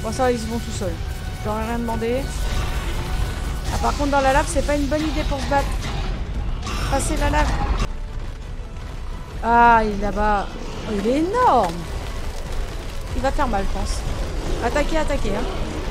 Bon, ça, ils y vont tout seuls. Je leur ai rien demandé. Ah, par contre, dans la lave, c'est pas une bonne idée pour se battre. Passer la lave. Ah, il est là-bas. Oh, il est énorme. Il va faire mal, je pense. Attaquer, attaquer, hein.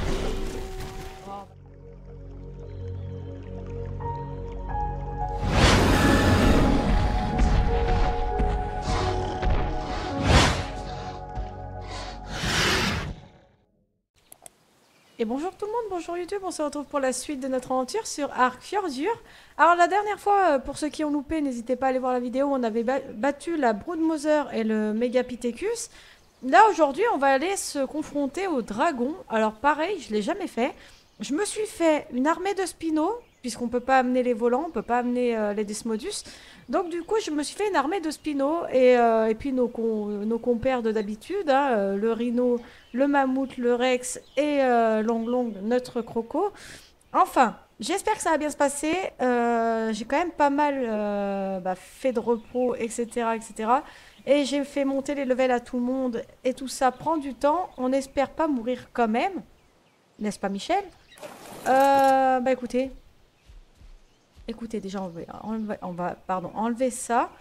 Et bonjour tout le monde, bonjour YouTube, on se retrouve pour la suite de notre aventure sur Ark Fjordur. Alors la dernière fois, pour ceux qui ont loupé, n'hésitez pas à aller voir la vidéo, on avait battu la Broodmother et le Megapithecus. Là aujourd'hui, on va aller se confronter au dragon. Alors pareil, je l'ai jamais fait. Je me suis fait une armée de Spino, puisqu'on peut pas amener les volants, on peut pas amener les Desmodus. Donc du coup, je me suis fait une armée de Spino et puis nos compères de d'habitude, hein, le Rhino, le Mammouth, le Rex et Long Long, notre Croco. Enfin, j'espère que ça va bien se passer. J'ai quand même pas mal fait de repos, etc., etc. Et j'ai fait monter les levels à tout le monde et tout ça prend du temps. On espère pas mourir quand même. N'est-ce pas, Michel? Bah écoutez. Écoutez, déjà on va pardon, enlever ça.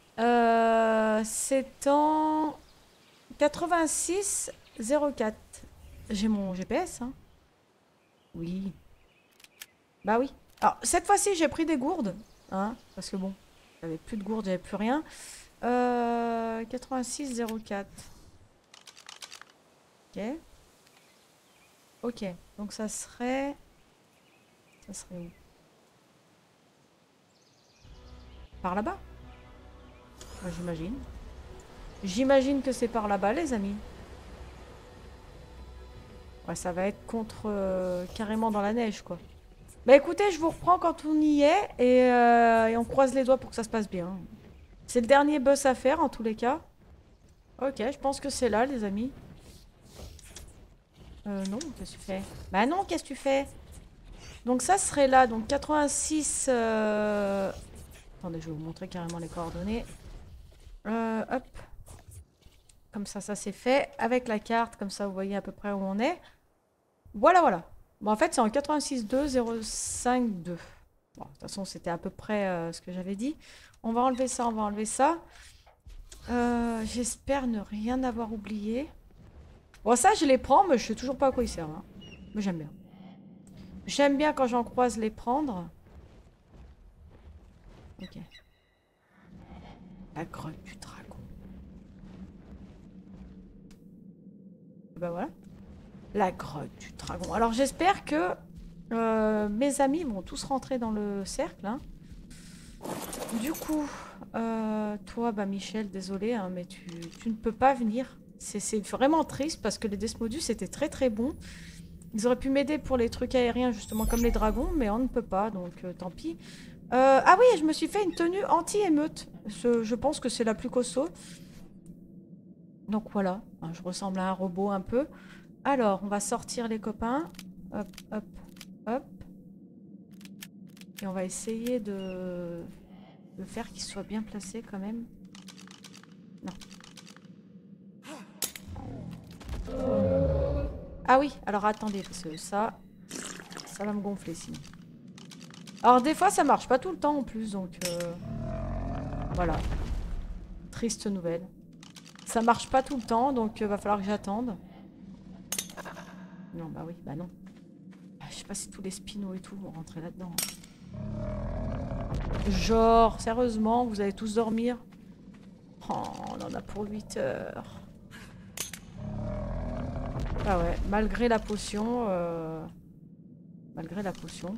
C'est en 8604. J'ai mon GPS, hein. Oui. Bah oui. Alors, cette fois-ci, j'ai pris des gourdes. Hein, parce que bon, j'avais plus de gourdes, j'avais plus rien. 8604. Ok. Ok. Donc ça serait... Ça serait où? Par là-bas? Bah, j'imagine. J'imagine que c'est par là-bas, les amis. Ouais, ça va être contre... carrément dans la neige, quoi. Bah écoutez, je vous reprends quand on y est et on croise les doigts pour que ça se passe bien. C'est le dernier boss à faire en tous les cas. Ok, je pense que c'est là, les amis. Non, qu'est-ce que tu fais? Bah non, qu'est-ce que tu fais? Donc ça serait là, donc 86... Attendez, je vais vous montrer carrément les coordonnées. Hop. Comme ça c'est fait. Avec la carte, comme ça vous voyez à peu près où on est. Voilà, voilà. Bon, en fait, c'est en 86.2.052. Bon, de toute façon, c'était à peu près ce que j'avais dit. On va enlever ça, on va enlever ça. J'espère ne rien avoir oublié. Bon, ça, je les prends, mais je sais toujours pas à quoi ils servent. Hein. Mais j'aime bien. J'aime bien quand j'en croise les prendre. Ok. La grotte du dragon. Bah voilà. La grotte du dragon. Alors, j'espère que mes amis vont tous rentrer dans le cercle. Hein. Du coup, toi, bah Michel, désolé, hein, mais tu ne peux pas venir. C'est vraiment triste parce que les Desmodus étaient très très bons. Ils auraient pu m'aider pour les trucs aériens, justement comme les dragons, mais on ne peut pas, donc tant pis. Ah oui, je me suis fait une tenue anti-émeute. Je pense que c'est la plus costaud. Donc voilà, hein, je ressemble à un robot un peu. Alors, on va sortir les copains. Hop, hop, hop. Et on va essayer de faire qu'ils soient bien placés quand même. Non. Ah oui, alors attendez, parce que ça va me gonfler sinon. Alors des fois ça marche pas tout le temps en plus, donc voilà. Triste nouvelle. Ça marche pas tout le temps, donc va falloir que j'attende. Non, bah oui, bah non. Je sais pas si tous les spinos et tout vont rentrer là-dedans. Genre, sérieusement, vous allez tous dormir? Oh, on en a pour 8 heures. Ah ouais, malgré la potion. Malgré la potion.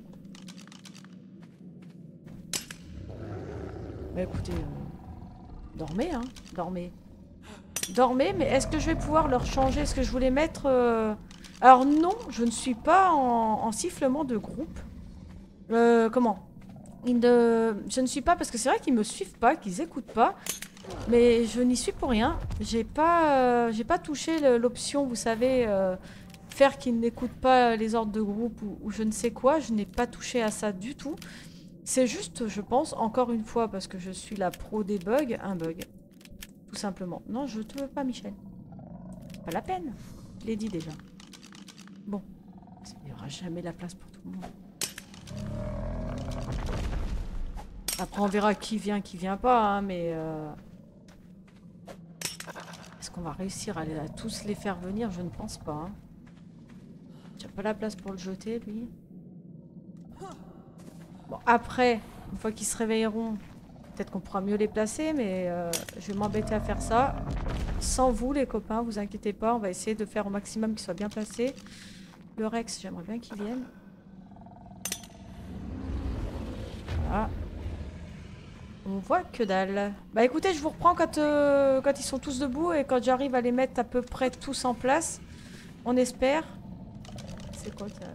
Bah écoutez, dormez, hein, dormez. Dormez, mais est-ce que je vais pouvoir leur changer? Est-ce que je voulais mettre... Alors non, je ne suis pas en sifflement de groupe. Comment? Je ne suis pas, parce que c'est vrai qu'ils me suivent pas, qu'ils écoutent pas. Mais je n'y suis pour rien. J'ai pas touché l'option, vous savez, faire qu'ils n'écoutent pas les ordres de groupe ou je ne sais quoi. Je n'ai pas touché à ça du tout. C'est juste, je pense, encore une fois, parce que je suis la pro des bugs, un bug. Tout simplement. Non, je te veux pas, Michel. Pas la peine. Je l'ai dit déjà. Bon, il n'y aura jamais la place pour tout le monde. Après, on verra qui vient, qui vient pas, hein, mais... Est-ce qu'on va réussir à tous les faire venir? Je ne pense pas. Hein. Il n'y a pas la place pour le jeter, lui. Bon, après, une fois qu'ils se réveilleront, peut-être qu'on pourra mieux les placer, mais je vais m'embêter à faire ça. Sans vous, les copains, vous inquiétez pas, on va essayer de faire au maximum qu'ils soient bien placés. Le Rex, j'aimerais bien qu'il vienne. Voilà. On voit que dalle. Bah écoutez, je vous reprends quand ils sont tous debout et quand j'arrive à les mettre à peu près tous en place. On espère. C'est quoi ça?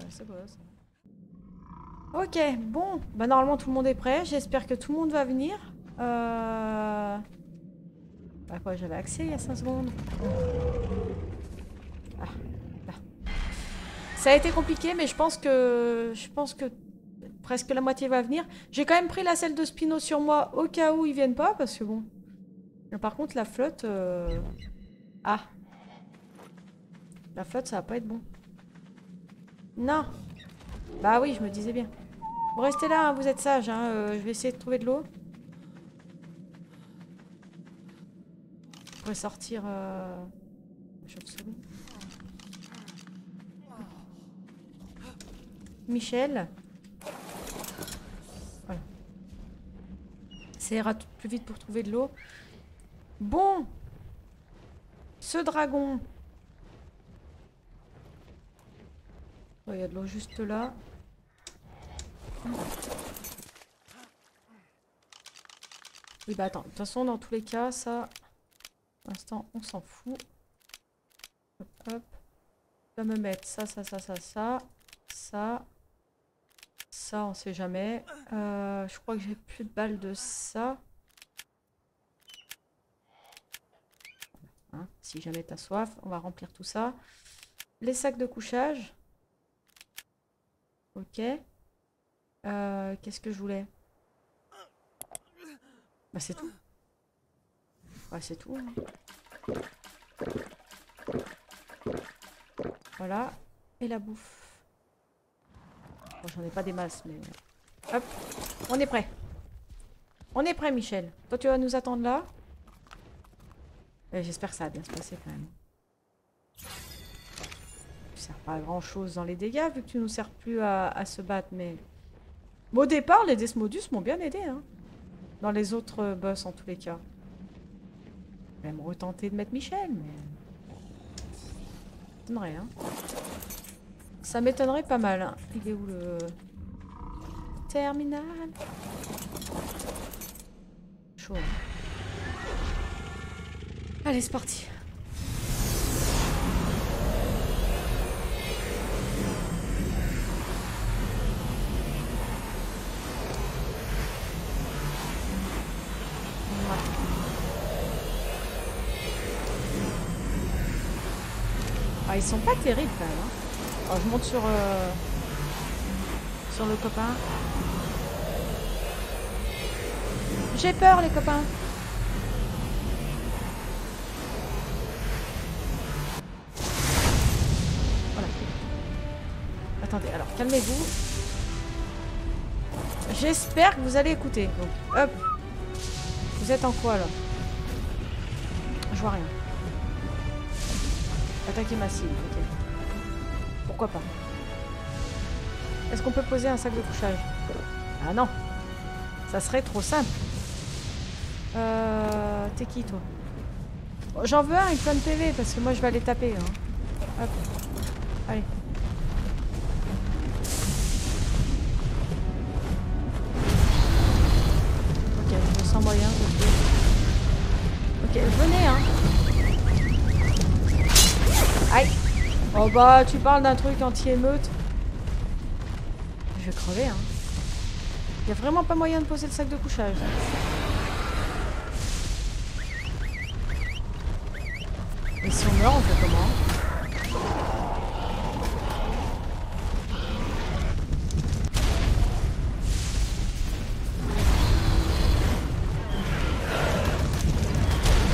Ok, bon. Bah normalement tout le monde est prêt. J'espère que tout le monde va venir. Bah quoi, j'avais accès il y a 5 secondes. Ah, là. Ça a été compliqué, mais je pense que presque la moitié va venir. J'ai quand même pris la selle de Spino sur moi au cas où ils viennent pas, parce que bon. Mais par contre, la flotte... Ah. La flotte, ça va pas être bon. Non. Bah oui, je me disais bien. Vous restez là, hein, vous êtes sages. Hein, je vais essayer de trouver de l'eau. Je pourrais sortir... la chauve-souris. Michel. Voilà. Ça ira plus vite pour trouver de l'eau. Bon. Ce dragon. Il y a de l'eau juste là. Oui, bah attends. De toute façon, dans tous les cas, ça... Pour l'instant, on s'en fout. Hop, hop. Je vais me mettre ça. Ça, on sait jamais. Je crois que j'ai plus de balles de ça. Hein, si jamais t'as soif, on va remplir tout ça. Les sacs de couchage. Ok. Qu'est-ce que je voulais? Bah c'est tout. Ouais, c'est tout. Hein. Voilà. Et la bouffe. Bon, j'en ai pas des masses, mais... Hop. On est prêt. On est prêt, Michel. Toi, tu vas nous attendre là. J'espère que ça va bien se passer quand même. Tu sers pas à grand chose dans les dégâts vu que tu nous sers plus à se battre, mais... Bon, au départ, les Desmodus m'ont bien aidé, hein. Dans les autres boss, en tous les cas. Je vais même retenter de mettre Michel, mais... Ça m'étonnerait, hein. Ça m'étonnerait pas mal, hein. Il est où le... terminal? Chaud, hein. Allez, c'est parti. Ah, ils sont pas terribles quand même. Hein. Alors, je monte sur le copain. J'ai peur, les copains. Voilà. Attendez, alors calmez-vous. J'espère que vous allez écouter. Donc, hop. Vous êtes en quoi là? Je vois rien. Attaquer massive, ok. Pourquoi pas? Est-ce qu'on peut poser un sac de couchage? Ah non. Ça serait trop simple. T'es qui toi? J'en veux un avec plein de PV parce que moi je vais aller taper. Hein. Hop. Allez. Ok, je me sens moyen. Ok, venez hein. Aïe. Oh bah tu parles d'un truc anti-émeute. Je vais crever hein. Il n'y a vraiment pas moyen de poser le sac de couchage. Et si on meurt, on fait comment?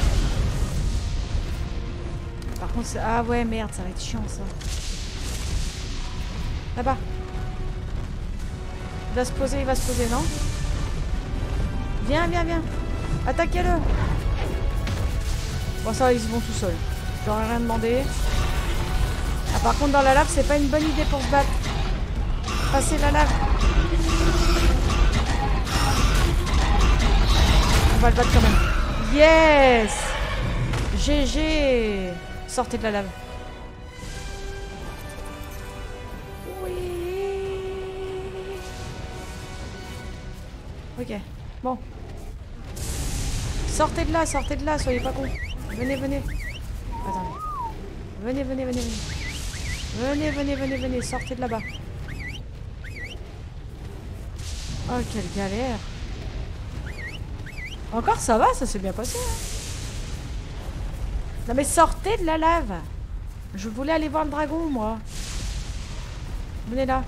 Par contre, ah ouais, merde, ça va être chiant ça. Là-bas. Il va se poser, non? Viens, viens, viens. Attaquez-le. Bon, ça, ils y vont tout seuls. J'aurais rien demandé. Ah, par contre, dans la lave, c'est pas une bonne idée pour se battre. Passez la lave. On va le battre quand même. Yes! GG! Sortez de la lave. Oui. Ok, bon. Sortez de là, soyez pas cons. Venez, venez. Attendez. Venez, venez, venez, venez. Venez, venez, venez, venez, sortez de là-bas. Oh, quelle galère. Encore ça va, ça s'est bien passé. Hein. Non mais sortez de la lave. Je voulais aller voir le dragon, moi. Venez là.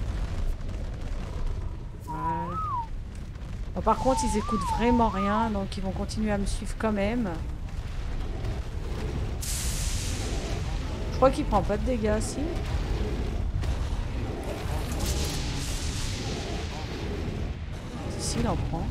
Voilà. Bon, par contre, ils écoutent vraiment rien, donc ils vont continuer à me suivre quand même. Je crois qu'il prend pas de dégâts, si. Si, il en prend.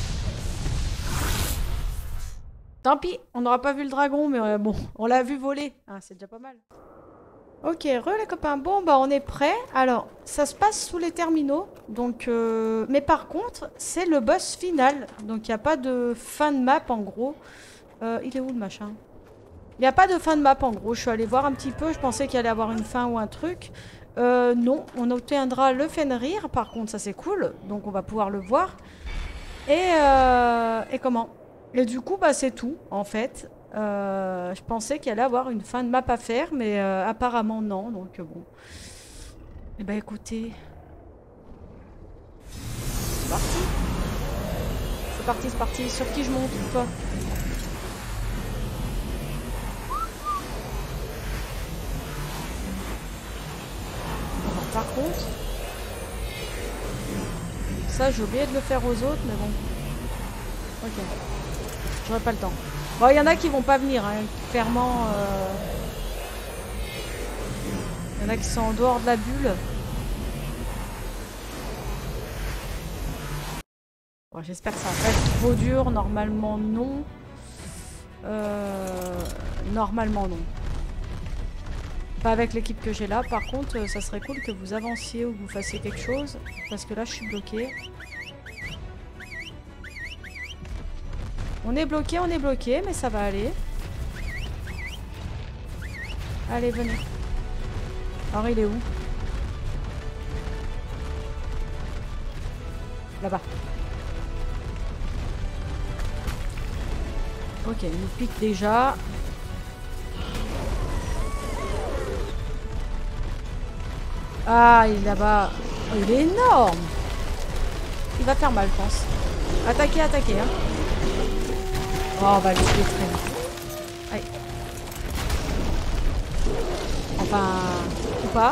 Tant pis, on n'aura pas vu le dragon, mais bon, on l'a vu voler. Ah, c'est déjà pas mal. Ok, les copains. Bon, bah on est prêts. Alors, ça se passe sous les terminaux. Donc, mais par contre, c'est le boss final. Donc, il n'y a pas de fin de map, en gros. Il est où, le machin? Il n'y a pas de fin de map, en gros. Je suis allée voir un petit peu. Je pensais qu'il allait y avoir une fin ou un truc. Non, on obtiendra le Fenrir. Par contre, ça, c'est cool. Donc, on va pouvoir le voir. Et comment? Et du coup, bah, c'est tout, en fait. Je pensais qu'il allait avoir une fin de map à faire, mais apparemment non, donc bon. Eh ben écoutez... C'est parti. C'est parti, c'est parti. Sur qui je monte, toi? Alors, par contre... Ça, j'ai oublié de le faire aux autres, mais bon. Ok. J'aurai pas le temps. Bon, il y en a qui vont pas venir, hein. Clairement. Il y en a qui sont en dehors de la bulle. Bon, j'espère que ça va pas être trop dur. Normalement, non. Normalement, non. Pas avec l'équipe que j'ai là. Par contre, ça serait cool que vous avanciez ou que vous fassiez quelque chose. Parce que là, je suis bloquée. On est bloqué, mais ça va aller. Allez, venez. Alors, il est où? Là-bas. Ok, il nous pique déjà. Ah, il est là-bas. Oh, il est énorme. Il va faire mal, je pense. Attaquez, attaquez, hein. Oh, on va le tuer très vite. Aïe. Enfin... Ou pas.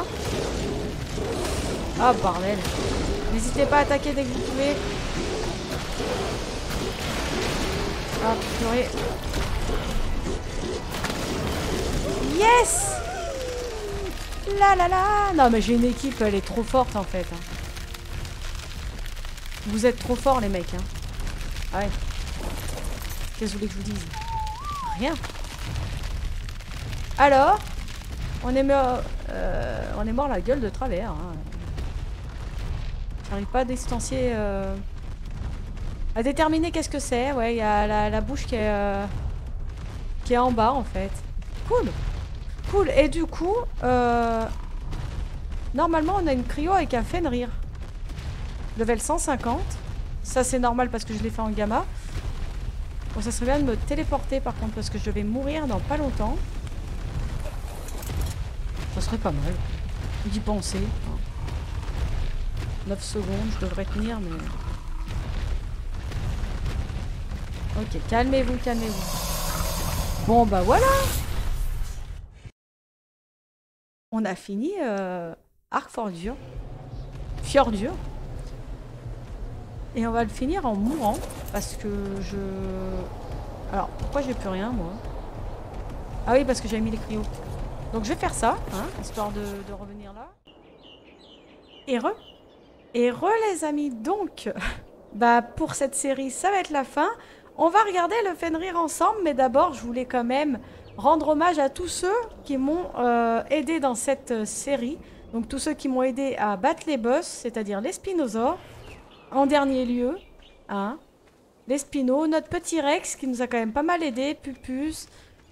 Ah, bordel. N'hésitez pas à attaquer dès que vous pouvez. Ah, purée. Yes! La la la! Non, mais j'ai une équipe, elle est trop forte, en fait. Vous êtes trop forts, les mecs, hein. Ah ouais. Qu'est-ce que vous voulez que je vous dise? Rien. Alors, on est mort la gueule de travers. Hein. J'arrive pas à distancier... à déterminer qu'est-ce que c'est. Ouais, il y a la bouche qui est en bas, en fait. Cool. Cool. Et du coup, normalement, on a une cryo avec un Fenrir. Level 150. Ça, c'est normal parce que je l'ai fait en gamma. Bon, ça serait bien de me téléporter par contre parce que je vais mourir dans pas longtemps. Ça serait pas mal d'y penser. 9 secondes, je devrais tenir, mais... Ok, calmez-vous, calmez-vous. Bon, bah voilà. On a fini Arc Fjordur. Fjordur. Et on va le finir en mourant. Parce que je... Alors, pourquoi j'ai plus rien, moi? Ah oui, parce que j'ai mis les cryos. Donc je vais faire ça, hein, histoire de revenir là. Et re. Et re les amis, donc, bah pour cette série, ça va être la fin. On va regarder le Fenrir ensemble, mais d'abord, je voulais quand même rendre hommage à tous ceux qui m'ont aidé dans cette série. Donc tous ceux qui m'ont aidé à battre les boss, c'est-à-dire les Spinosaures. En dernier lieu, hein, les Spinos, notre petit Rex qui nous a quand même pas mal aidé, Pupus,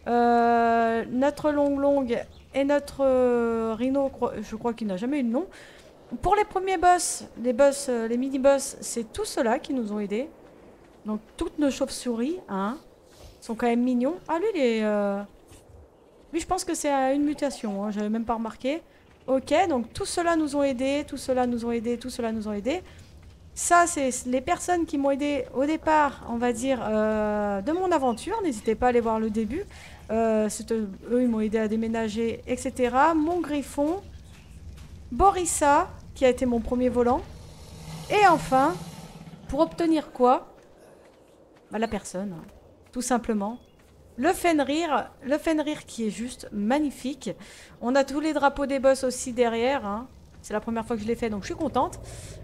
notre Long et notre Rhino, je crois qu'il n'a jamais eu de nom. Pour les premiers boss, les mini-boss, c'est tous ceux-là qui nous ont aidés. Donc toutes nos chauves-souris, hein, sont quand même mignons. Ah lui, il est... Lui, je pense que c'est une mutation, hein, j'avais même pas remarqué. Ok, donc tous ceux-là nous ont aidés, tous ceux-là nous ont aidés, tous ceux-là nous ont aidés. Ça, c'est les personnes qui m'ont aidé au départ, on va dire, de mon aventure. N'hésitez pas à aller voir le début. Eux, ils m'ont aidé à déménager, etc. Mon griffon, Borissa, qui a été mon premier volant. Et enfin, pour obtenir quoi? Bah, la personne, hein, tout simplement. Le Fenrir qui est juste magnifique. On a tous les drapeaux des boss aussi derrière, hein. C'est la première fois que je l'ai fait, donc je suis contente.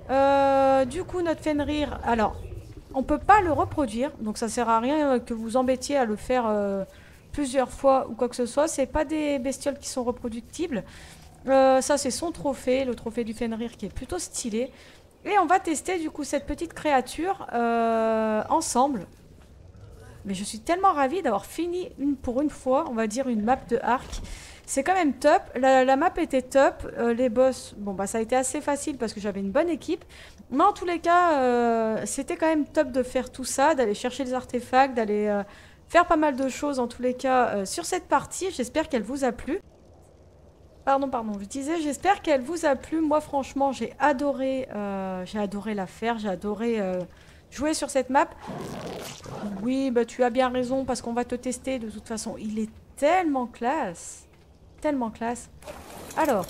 Du coup, notre Fenrir, alors, on peut pas le reproduire, donc ça sert à rien que vous embêtiez à le faire plusieurs fois ou quoi que ce soit. C'est pas des bestioles qui sont reproductibles. Ça, c'est son trophée, le trophée du Fenrir qui est plutôt stylé. Et on va tester du coup cette petite créature ensemble. Mais je suis tellement ravie d'avoir fini pour une fois, on va dire, une map de Ark. C'est quand même top. La map était top. Les boss, bon bah ça a été assez facile parce que j'avais une bonne équipe. Mais en tous les cas, c'était quand même top de faire tout ça, d'aller chercher les artefacts, d'aller faire pas mal de choses en tous les cas sur cette partie. J'espère qu'elle vous a plu. Pardon, je disais, j'espère qu'elle vous a plu. Moi, franchement, j'ai adoré la faire. J'ai adoré jouer sur cette map. Oui, bah tu as bien raison parce qu'on va te tester de toute façon. Il est tellement classe. Tellement classe. Alors.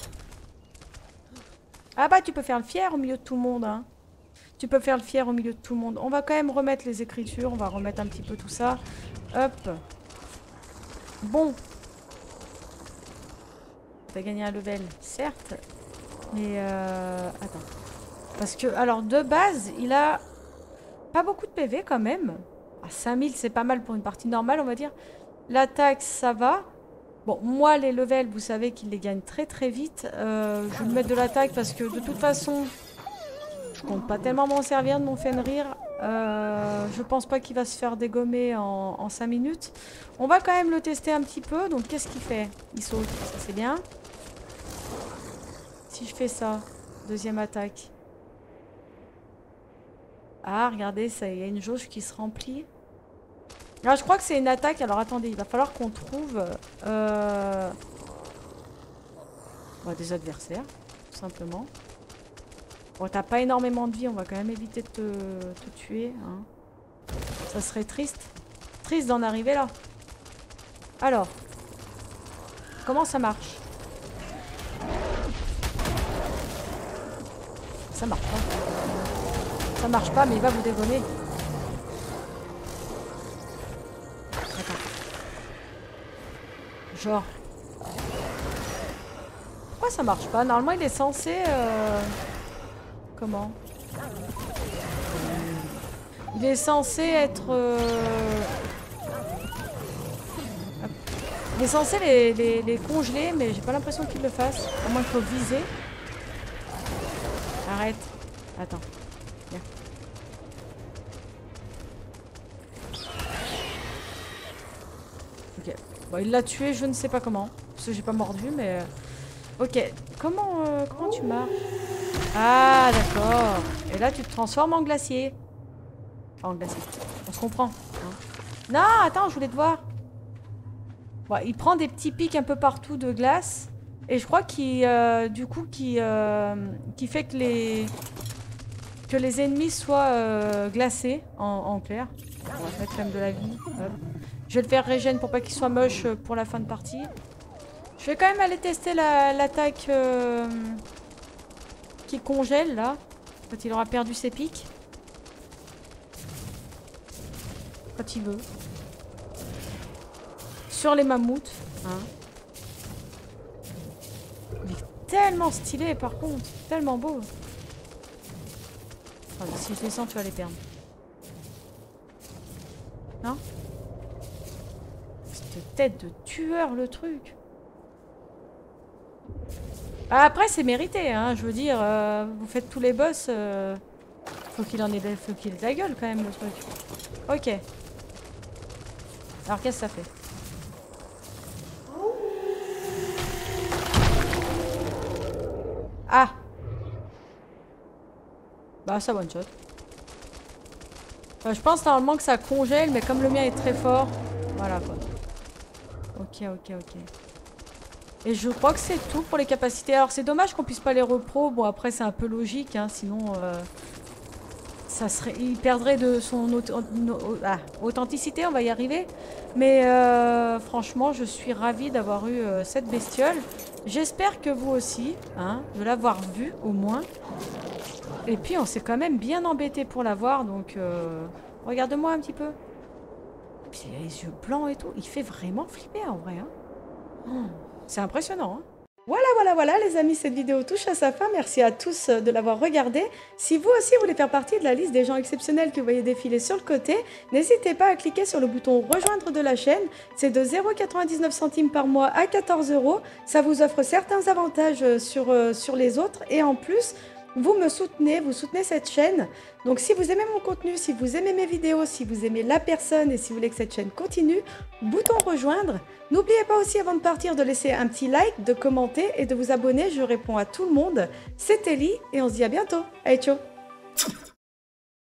Ah bah tu peux faire le fier au milieu de tout le monde, hein. Tu peux faire le fier au milieu de tout le monde. On va quand même remettre les écritures. On va remettre un petit peu tout ça. Hop. Bon. T'as gagné un level, certes. Mais attends. Parce que, alors de base, il a pas beaucoup de PV quand même. À 5000, c'est pas mal pour une partie normale, on va dire. L'attaque, ça va. Bon, moi, les levels, vous savez qu'ils les gagnent très très vite. Je vais me mettre de l'attaque parce que de toute façon, je compte pas tellement m'en servir de mon Fenrir. Je pense pas qu'il va se faire dégommer en 5 minutes. On va quand même le tester un petit peu. Donc, qu'est-ce qu'il fait? Il saute, ça c'est bien. Si je fais ça, deuxième attaque. Ah, regardez, ça, il y a une jauge qui se remplit. Alors, je crois que c'est une attaque. Alors, attendez, il va falloir qu'on trouve des adversaires, tout simplement. Bon, t'as pas énormément de vie, on va quand même éviter de te tuer. Hein. Ça serait triste. Triste d'en arriver là. Alors, comment ça marche? Ça marche pas. Ça marche pas, mais il va vous dégommer. Genre. Pourquoi ça marche pas? Normalement, il est censé... Comment? Il est censé être... Il est censé les congeler, mais j'ai pas l'impression qu'il le fasse. À moins qu'il faut viser. Arrête. Attends. Viens. Ok. Bon, il l'a tué, je ne sais pas comment. Parce que j'ai pas mordu, mais... Ok. Comment tu marches? Ah, d'accord. Et là, tu te transformes en glacier. Enfin, en glacier. On se comprend. Hein. Non, attends, je voulais te voir. Bon, il prend des petits pics un peu partout de glace. Et je crois qu'il, du coup, qui fait que les ennemis soient glacés en clair. On va se mettre quand même de la vie. Hop. Je vais le faire régène pour pas qu'il soit moche pour la fin de partie. Je vais quand même aller tester l'attaque qui congèle là. Quand il aura perdu ses pics. Quand il veut. Sur les mammouths. Hein. Il est tellement stylé par contre. Tellement beau. Attends, si je descends, tu vas les perdre. Non? Cette tête de tueur, le truc. Après, c'est mérité, hein. Je veux dire, vous faites tous les boss. Faut qu'il ait de la gueule quand même, le truc. Ok. Alors, qu'est-ce que ça fait? Ah! Bah, ça one shot. Je pense normalement que ça congèle, mais comme le mien est très fort. Voilà quoi. Ok, ok, ok. Et je crois que c'est tout pour les capacités. Alors c'est dommage qu'on puisse pas les repro. Bon après c'est un peu logique, hein, sinon ça serait, il perdrait de son authenticité, on va y arriver. Mais franchement je suis ravie d'avoir eu cette bestiole. J'espère que vous aussi, hein, de l'avoir vue au moins. Et puis on s'est quand même bien embêté pour l'avoir, donc regarde-moi un petit peu. Et puis il a les yeux blancs et tout, il fait vraiment flipper en vrai. Hein. Oh. C'est impressionnant. Hein. Voilà les amis, cette vidéo touche à sa fin. Merci à tous de l'avoir regardé. Si vous aussi voulez faire partie de la liste des gens exceptionnels que vous voyez défiler sur le côté, n'hésitez pas à cliquer sur le bouton rejoindre de la chaîne. C'est de 0,99 centimes par mois à 14 €. Ça vous offre certains avantages sur les autres et en plus... vous me soutenez, vous soutenez cette chaîne. Donc si vous aimez mon contenu, si vous aimez mes vidéos, si vous aimez la personne et si vous voulez que cette chaîne continue, bouton rejoindre. N'oubliez pas aussi avant de partir de laisser un petit like, de commenter et de vous abonner. Je réponds à tout le monde. C'était Ellie et on se dit à bientôt. Allez, ciao!